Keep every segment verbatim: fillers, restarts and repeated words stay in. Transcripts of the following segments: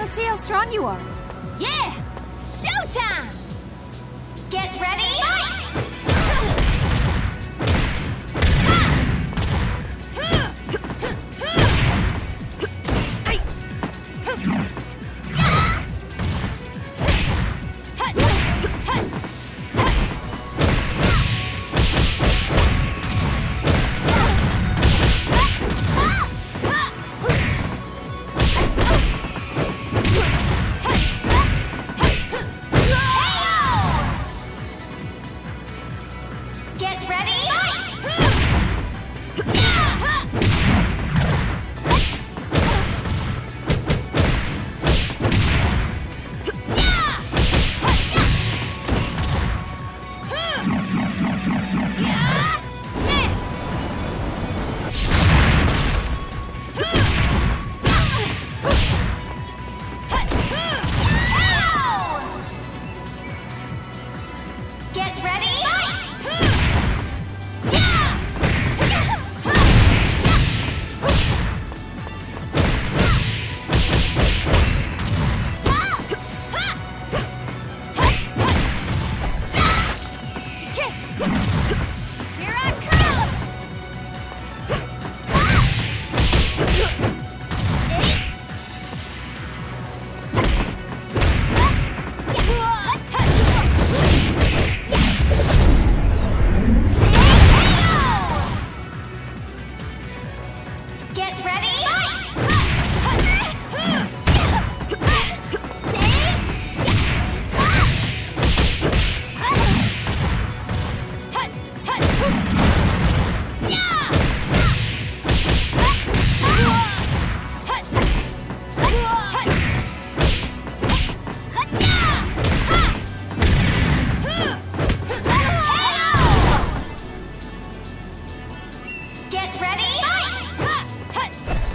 Let's see how strong you are. Yeah! Showtime! Get ready, fight! Get ready, fight! Get ready, fight! Here I come! Get ready, fight! Get ready, fight!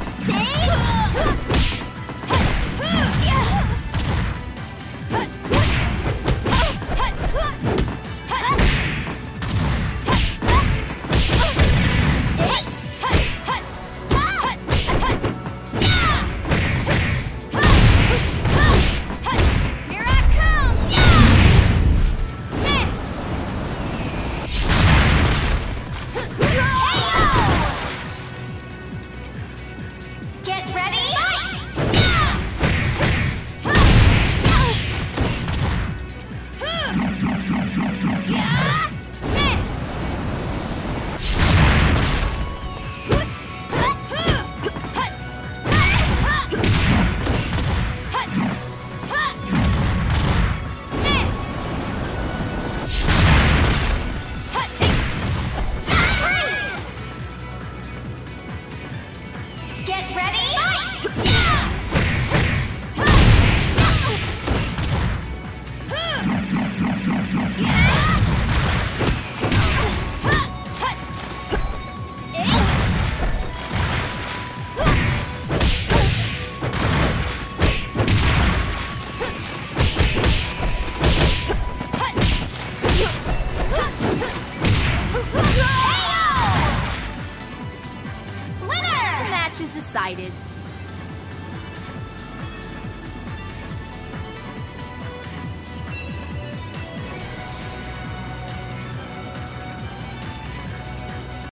Here I come! Get ready, fight! Get ready, fight! Winner! The match is decided.